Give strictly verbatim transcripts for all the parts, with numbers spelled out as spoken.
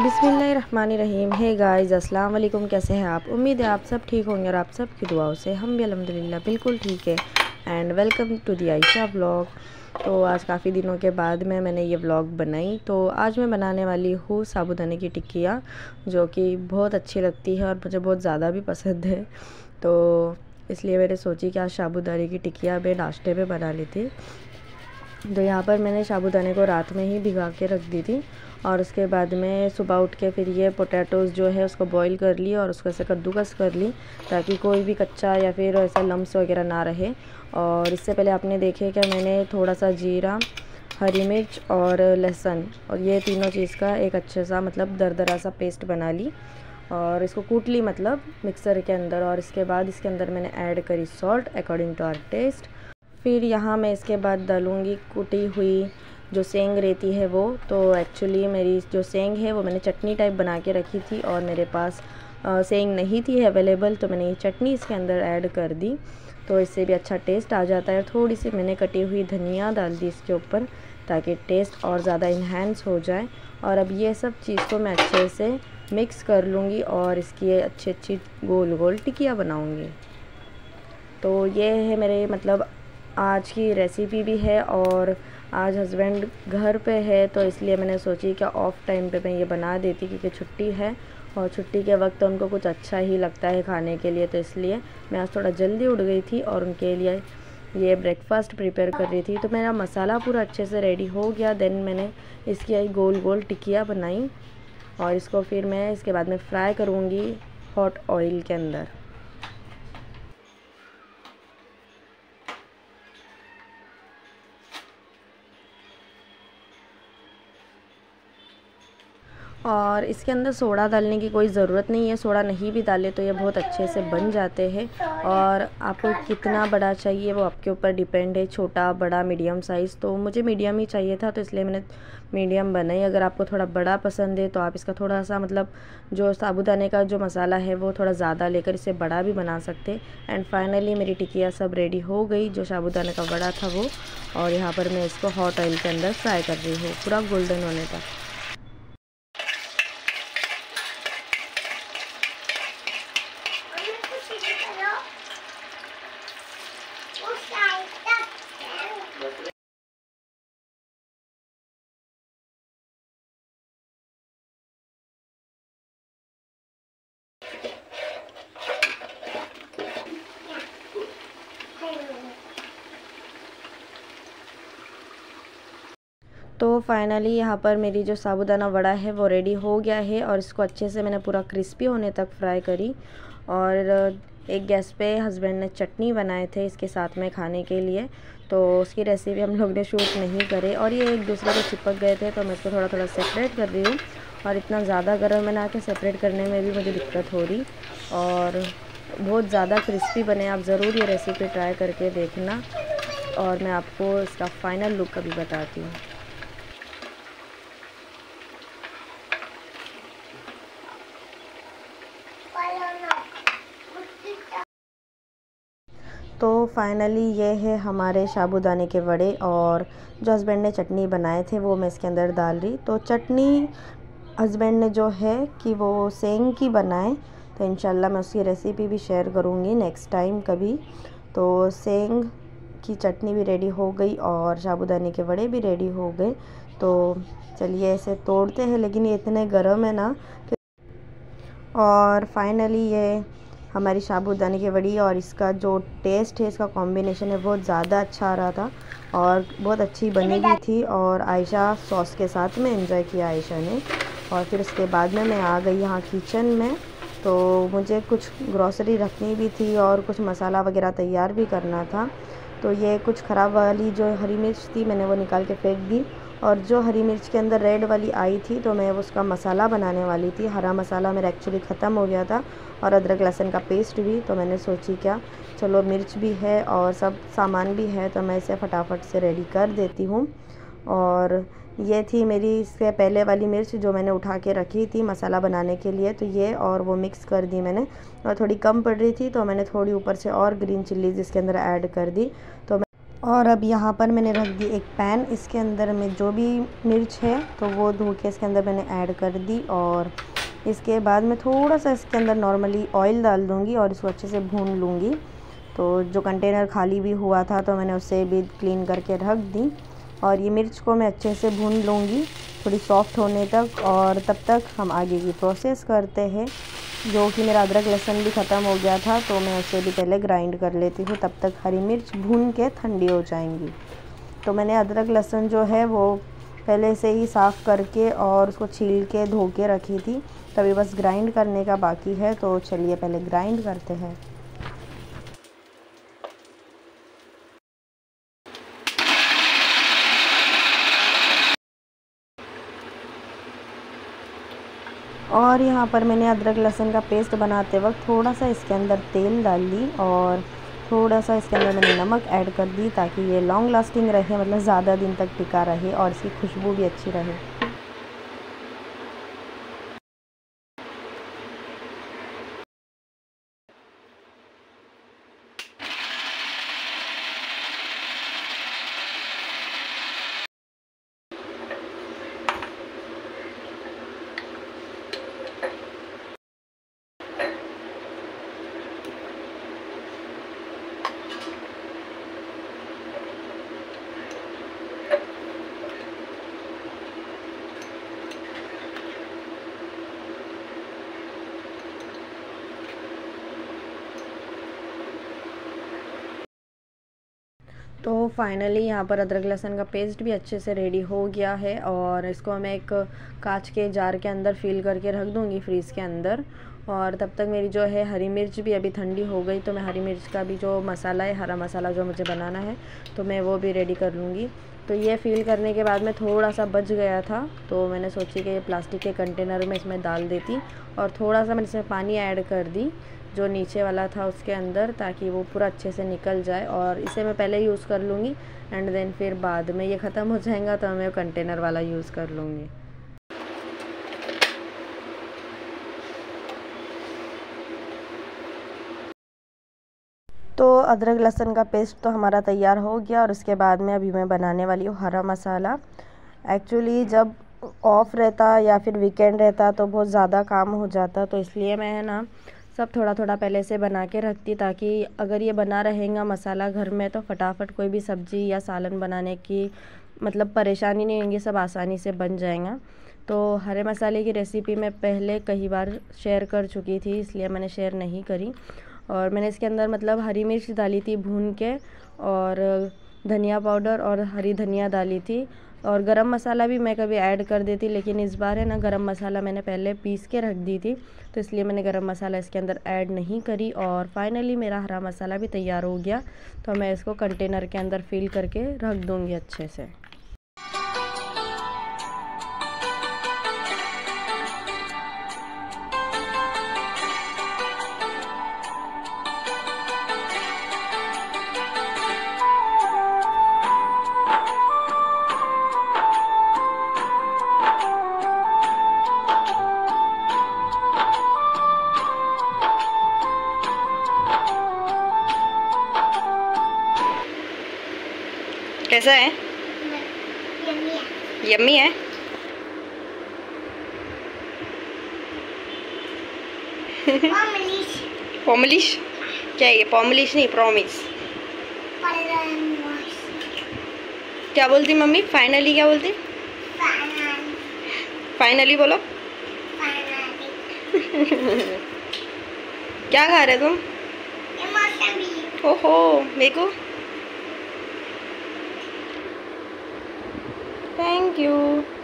बिस्मिल्लाहिर्रहमानिर्रहीम। Hey guys, अस्सलाम वालेकुम। कैसे हैं आप? उम्मीद है आप सब ठीक होंगे और आप सब की दुआओं से हम भी अल्हम्दुलिल्लाह बिल्कुल ठीक है। And welcome to the Ayesha vlog. तो आज काफ़ी दिनों के बाद में मैंने ये व्लॉग बनाई। तो आज मैं बनाने वाली हूँ साबूदाने की टिक्कियाँ, जो कि बहुत अच्छी लगती है और मुझे बहुत ज़्यादा भी पसंद है। तो इसलिए मैंने सोची कि आज साबूदाने की टिक्कियाँ मैं नाश्ते में बना ली थी। तो यहाँ पर मैंने साबूदाने को रात में ही भिगा के रख दी थी और उसके बाद में सुबह उठ के फिर ये पोटैटोज़ जो है उसको बॉईल कर ली और उसको ऐसे कद्दूकस कर ली, ताकि कोई भी कच्चा या फिर ऐसा लम्स वगैरह ना रहे। और इससे पहले आपने देखे कि मैंने थोड़ा सा जीरा, हरी मिर्च और लहसुन और ये तीनों चीज़ का एक अच्छे सा मतलब दरदरा सा पेस्ट बना ली और इसको कूट ली मतलब मिक्सर के अंदर। और इसके बाद इसके अंदर मैंने ऐड करी salt according to our taste. फिर यहाँ मैं इसके बाद डालूँगी कुटी हुई जो सेंग रहती है वो। तो एक्चुअली मेरी जो सेंग है वो मैंने चटनी टाइप बना के रखी थी और मेरे पास आ, सेंग नहीं थी अवेलेबल, तो मैंने ये चटनी इसके अंदर ऐड कर दी। तो इससे भी अच्छा टेस्ट आ जाता है। थोड़ी सी मैंने कटी हुई धनिया डाल दी इसके ऊपर, ताकि टेस्ट और ज़्यादा इन्हेंस हो जाए। और अब ये सब चीज़ को मैं अच्छे से मिक्स कर लूँगी और इसकी अच्छी अच्छी गोल गोल टिक्कियाँ बनाऊँगी। तो ये है मेरे मतलब आज की रेसिपी भी है और आज हस्बैंड घर पे है, तो इसलिए मैंने सोची कि ऑफ़ टाइम पे मैं ये बना देती, क्योंकि छुट्टी है और छुट्टी के वक्त तो उनको कुछ अच्छा ही लगता है खाने के लिए। तो इसलिए मैं आज थोड़ा जल्दी उठ गई थी और उनके लिए ये ब्रेकफ़ास्ट प्रिपेयर कर रही थी। तो मेरा मसाला पूरा अच्छे से रेडी हो गया। देन मैंने इसकी गोल गोल टिक्कियाँ बनाई और इसको फिर मैं इसके बाद में फ्राई करूँगी हॉट ऑयल के अंदर। और इसके अंदर सोडा डालने की कोई ज़रूरत नहीं है, सोडा नहीं भी डाले तो ये बहुत अच्छे से बन जाते हैं। और आपको कितना बड़ा चाहिए वो आपके ऊपर डिपेंड है, छोटा बड़ा मीडियम साइज़। तो मुझे मीडियम ही चाहिए था, तो इसलिए मैंने मीडियम बनाई। अगर आपको थोड़ा बड़ा पसंद है तो आप इसका थोड़ा सा मतलब जो साबूदाने का जो मसाला है वो थोड़ा ज़्यादा लेकर इसे बड़ा भी बना सकते। एंड फाइनली मेरी टिक्कियाँ सब रेडी हो गई, जो साबूदाने का बड़ा था वो। और यहाँ पर मैं इसको हॉट ऑयल के अंदर फ्राई कर रही हूँ पूरा गोल्डन होने तक। तो फाइनली यहाँ पर मेरी जो साबूदाना वड़ा है वो रेडी हो गया है और इसको अच्छे से मैंने पूरा क्रिस्पी होने तक फ्राई करी। और एक गैस पे हस्बैंड ने चटनी बनाए थे इसके साथ में खाने के लिए, तो उसकी रेसिपी हम लोग ने शूट नहीं करे और ये एक दूसरे को चिपक गए थे, तो मैं इसको थोड़ा थोड़ा सेपरेट कर रही हूँ। और इतना ज़्यादा गर्म में ना के सेपरेट करने में भी मुझे दिक्कत हो रही और बहुत ज़्यादा क्रिस्पी बने। आप ज़रूर ये रेसिपी ट्राई करके देखना और मैं आपको इसका फ़ाइनल लुक अभी बताती हूँ। तो फाइनली ये है हमारे साबूदाने के वड़े और जो हस्बैंड ने चटनी बनाए थे वो मैं इसके अंदर डाल रही। तो चटनी हस्बैंड ने जो है कि वो सेंग की बनाए, तो इंशाल्लाह मैं उसकी रेसिपी भी शेयर करूँगी नेक्स्ट टाइम कभी। तो सेंग की चटनी भी रेडी हो गई और साबूदाने के वड़े भी रेडी हो गए। तो चलिए ऐसे तोड़ते हैं, लेकिन ये इतने गर्म है ना। और फाइनली ये हमारी साबूदाने की वड़ी और इसका जो टेस्ट है, इसका कॉम्बिनेशन है बहुत ज़्यादा अच्छा आ रहा था और बहुत अच्छी बनी भी थी। और आयशा सॉस के साथ में एंजॉय किया आयशा ने। और फिर उसके बाद में मैं आ गई यहाँ किचन में, तो मुझे कुछ ग्रॉसरी रखनी भी थी और कुछ मसाला वगैरह तैयार भी करना था। तो ये कुछ ख़राब वाली जो हरी मिर्च थी मैंने वो निकाल के फेंक दी, और जो हरी मिर्च के अंदर रेड वाली आई थी तो मैं उसका मसाला बनाने वाली थी। हरा मसाला मेरा एक्चुअली ख़त्म हो गया था और अदरक लहसुन का पेस्ट भी। तो मैंने सोची क्या चलो मिर्च भी है और सब सामान भी है, तो मैं इसे फटाफट से रेडी कर देती हूँ। और ये थी मेरी इससे पहले वाली मिर्च जो मैंने उठा के रखी थी मसाला बनाने के लिए, तो ये और वो मिक्स कर दी मैंने। और थोड़ी कम पड़ रही थी तो मैंने थोड़ी ऊपर से और ग्रीन चिल्लीज़ इसके अंदर ऐड कर दी। तो और अब यहाँ पर मैंने रख दी एक पैन, इसके अंदर में जो भी मिर्च है तो वो धो के इसके अंदर मैंने ऐड कर दी। और इसके बाद मैं थोड़ा सा इसके अंदर नॉर्मली ऑयल डाल दूँगी और इसको अच्छे से भून लूँगी। तो जो कंटेनर खाली भी हुआ था तो मैंने उसे भी क्लीन करके रख दी। और ये मिर्च को मैं अच्छे से भून लूँगी थोड़ी सॉफ्ट होने तक। और तब तक हम आगे की प्रोसेस करते हैं, जो कि मेरा अदरक लहसुन भी ख़त्म हो गया था तो मैं उसे भी पहले ग्राइंड कर लेती हूँ, तब तक हरी मिर्च भून के ठंडी हो जाएंगी। तो मैंने अदरक लहसुन जो है वो पहले से ही साफ़ करके और उसको छील के धो के रखी थी, तभी बस ग्राइंड करने का बाकी है। तो चलिए पहले ग्राइंड करते हैं। और यहाँ पर मैंने अदरक लहसुन का पेस्ट बनाते वक्त थोड़ा सा इसके अंदर तेल डाल ली और थोड़ा सा इसके अंदर मैंने नमक ऐड कर दी, ताकि ये लॉन्ग लास्टिंग रहे, मतलब ज़्यादा दिन तक टिका रहे और इसकी खुशबू भी अच्छी रहे। तो फाइनली यहाँ पर अदरक लहसुन का पेस्ट भी अच्छे से रेडी हो गया है और इसको मैं एक कांच के जार के अंदर फिल करके रख दूँगी फ्रीज़ के अंदर। और तब तक मेरी जो है हरी मिर्च भी अभी ठंडी हो गई, तो मैं हरी मिर्च का भी जो मसाला है, हरा मसाला जो मुझे बनाना है, तो मैं वो भी रेडी कर लूँगी। तो ये फिल करने के बाद में थोड़ा सा बच गया था, तो मैंने सोची कि ये प्लास्टिक के कंटेनर में इसमें डाल देती और थोड़ा सा मैंने इसमें पानी ऐड कर दी जो नीचे वाला था उसके अंदर, ताकि वो पूरा अच्छे से निकल जाए। और इसे मैं पहले यूज़ कर लूँगी एंड देन फिर बाद में ये ख़त्म हो जाएगा तो मैं कंटेनर वाला यूज़ कर लूँगी। तो अदरक लहसुन का पेस्ट तो हमारा तैयार हो गया और उसके बाद में अभी मैं बनाने वाली हूँ हरा मसाला। एक्चुअली जब ऑफ़ रहता या फिर वीकेंड रहता तो बहुत ज़्यादा काम हो जाता, तो इसलिए मैं है ना सब थोड़ा थोड़ा पहले से बना के रखती, ताकि अगर ये बना रहेगा मसाला घर में तो फटाफट कोई भी सब्ज़ी या सालन बनाने की मतलब परेशानी नहीं होगी, सब आसानी से बन जाएगा। तो हरे मसाले की रेसिपी मैं पहले कई बार शेयर कर चुकी थी, इसलिए मैंने शेयर नहीं करी। और मैंने इसके अंदर मतलब हरी मिर्च डाली थी भून के और धनिया पाउडर और हरी धनिया डाली थी और गरम मसाला भी मैं कभी ऐड कर देती, लेकिन इस बार है ना गरम मसाला मैंने पहले पीस के रख दी थी, तो इसलिए मैंने गरम मसाला इसके अंदर ऐड नहीं करी। और फाइनली मेरा हरा मसाला भी तैयार हो गया, तो मैं इसको कंटेनर के अंदर फिल करके रख दूँगी अच्छे से। कैसा है? यम्मी है। पॉमलिश क्या है ये? पॉमलिश नहीं, प्रॉमिस। क्या बोलती मम्मी? फाइनली क्या बोलती? फाइनली बोलो। क्या खा रहे तुम? ओहो मेरे को थैंक यू।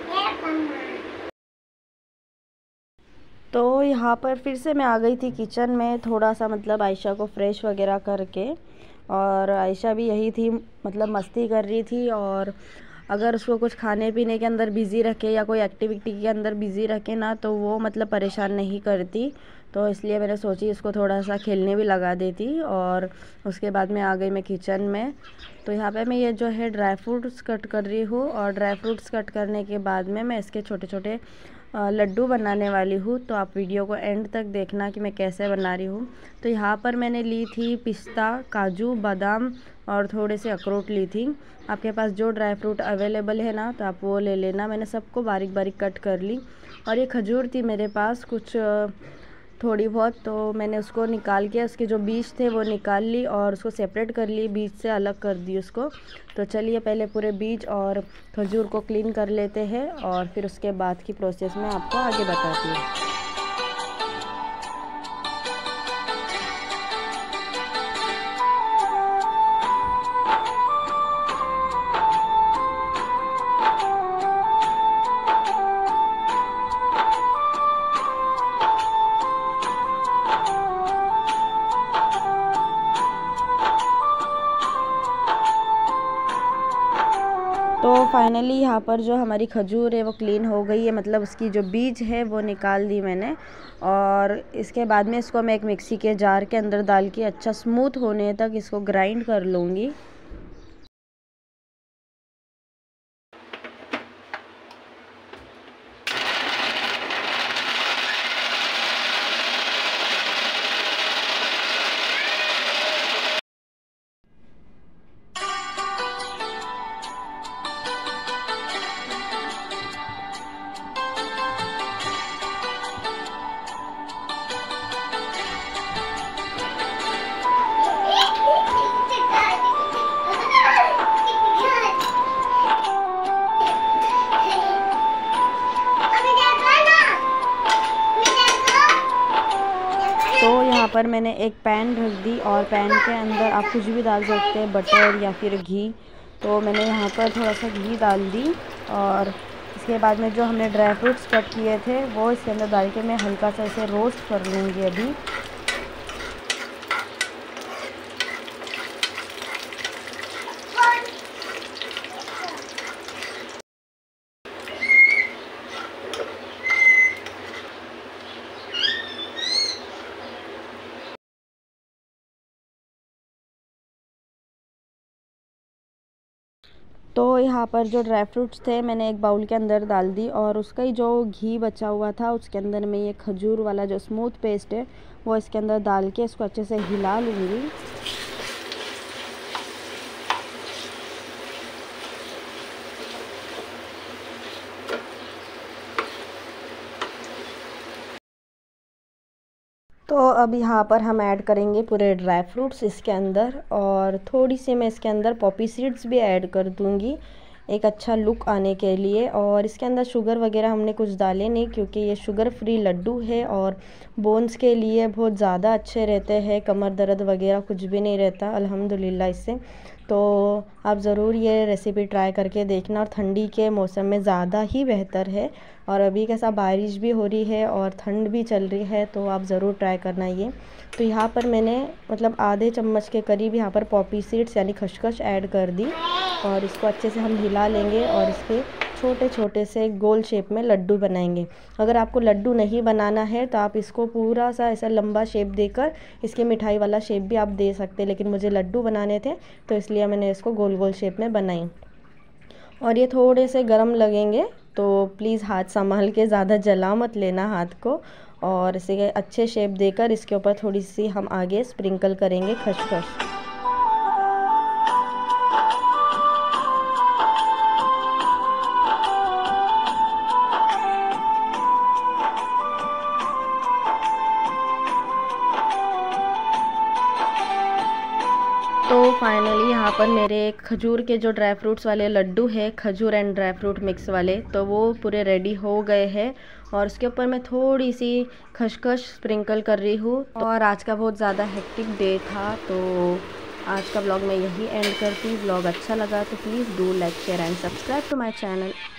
तो यहाँ पर फिर से मैं आ गई थी किचन में, थोड़ा सा मतलब आयशा को फ्रेश वगैरह करके। और आयशा भी यही थी, मतलब मस्ती कर रही थी। और अगर उसको कुछ खाने पीने के अंदर बिज़ी रखे या कोई एक्टिविटी के अंदर बिज़ी रखे ना, तो वो मतलब परेशान नहीं करती। तो इसलिए मैंने सोची इसको थोड़ा सा खेलने भी लगा देती। और उसके बाद में आ गई मैं किचन में। तो यहाँ पे मैं ये जो है ड्राई फ्रूट्स कट कर रही हूँ, और ड्राई फ्रूट्स कट करने के बाद में मैं इसके छोटे छोटे लड्डू बनाने वाली हूँ। तो आप वीडियो को एंड तक देखना कि मैं कैसे बना रही हूँ। तो यहाँ पर मैंने ली थी पिस्ता, काजू, बादाम और थोड़े से अखरोट ली थी। आपके पास जो ड्राई फ्रूट अवेलेबल है ना तो आप वो ले लेना। मैंने सबको बारीक बारीक कट कर ली। और ये खजूर थी मेरे पास कुछ थोड़ी बहुत, तो मैंने उसको निकाल के उसके जो बीज थे वो निकाल ली और उसको सेपरेट कर ली, बीज से अलग कर दी उसको। तो चलिए पहले पूरे बीज और खजूर को क्लीन कर लेते हैं और फिर उसके बाद की प्रोसेस में आपको आगे बताती हूँ। तो फाइनली यहाँ पर जो हमारी खजूर है वो क्लीन हो गई है, मतलब उसकी जो बीज है वो निकाल दी मैंने। और इसके बाद में इसको मैं एक मिक्सी के जार के अंदर डाल के अच्छा स्मूथ होने तक इसको ग्राइंड कर लूँगी। तो यहाँ पर मैंने एक पैन रख दी और पैन के अंदर आप कुछ भी डाल सकते हैं, बटर या फिर घी। तो मैंने यहाँ पर थोड़ा सा घी डाल दी और इसके बाद में जो हमने ड्राई फ्रूट्स कट किए थे वो इसके अंदर डाल के मैं हल्का सा इसे रोस्ट कर लूँगी अभी। तो यहाँ पर जो ड्राई फ्रूट्स थे मैंने एक बाउल के अंदर डाल दी और उसका ही जो घी बचा हुआ था उसके अंदर मैं ये खजूर वाला जो स्मूथ पेस्ट है वो इसके अंदर डाल के इसको अच्छे से हिला लूँगी। तो अब यहाँ पर हम ऐड करेंगे पूरे ड्राई फ्रूट्स इसके अंदर, और थोड़ी सी मैं इसके अंदर पॉपी सीड्स भी ऐड कर दूँगी एक अच्छा लुक आने के लिए। और इसके अंदर शुगर वगैरह हमने कुछ डाले नहीं क्योंकि ये शुगर फ्री लड्डू है और बोन्स के लिए बहुत ज़्यादा अच्छे रहते हैं, कमर दर्द वगैरह कुछ भी नहीं रहता अल्हम्दुलिल्लाह इससे। तो आप ज़रूर ये रेसिपी ट्राई करके देखना, और ठंडी के मौसम में ज़्यादा ही बेहतर है। और अभी कैसा बारिश भी हो रही है और ठंड भी चल रही है, तो आप ज़रूर ट्राई करना ये। तो यहाँ पर मैंने मतलब आधे चम्मच के करीब यहाँ पर पॉपी सीड्स यानी खसखस ऐड कर दी और इसको अच्छे से हम हिला लेंगे और इसके छोटे छोटे से गोल शेप में लड्डू बनाएंगे। अगर आपको लड्डू नहीं बनाना है तो आप इसको पूरा सा ऐसा लंबा शेप देकर इसके मिठाई वाला शेप भी आप दे सकते हैं, लेकिन मुझे लड्डू बनाने थे तो इसलिए मैंने इसको गोल गोल शेप में बनाई। और ये थोड़े से गर्म लगेंगे तो प्लीज़ हाथ संभाल के, ज़्यादा जला मत लेना हाथ को। और इसे अच्छे शेप देकर इसके ऊपर थोड़ी सी हम आगे स्प्रिंकल करेंगे खसखस। तो फाइनली यहाँ पर मेरे खजूर के जो ड्राई फ्रूट्स वाले लड्डू है, खजूर एंड ड्राई फ्रूट मिक्स वाले, तो वो पूरे रेडी हो गए हैं। और उसके ऊपर मैं थोड़ी सी खसखस स्प्रिंकल कर रही हूँ। और आज का बहुत ज़्यादा हेक्टिक डे था, तो आज का व्लॉग मैं यही एंड करती हूँ। व्लॉग अच्छा लगा तो please do like share and subscribe to my channel.